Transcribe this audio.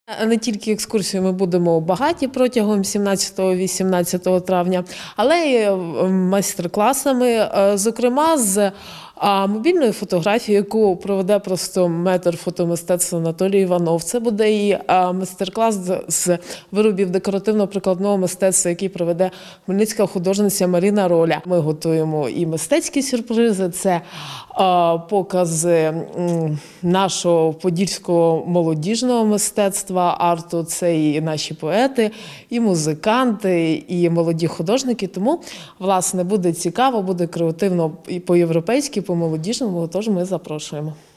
Не тільки екскурсії ми будемо багаті протягом 17-18 травня, але й майстер-класами, зокрема з мобільної фотографії, яку проведе просто метр фотомистецтва Анатолій Іванов. Це буде і майстер-клас з виробів декоративно-прикладного мистецтва, який проведе хмельницька художниця Маріна Роля. Ми готуємо і мистецькі сюрпризи, це покази нашого подільського молодіжного мистецтва, арту, це і наші поети, і музиканти, і молоді художники. Тому, власне, буде цікаво, буде креативно і по-європейськи, по-молодіжному, тож ми запрошуємо.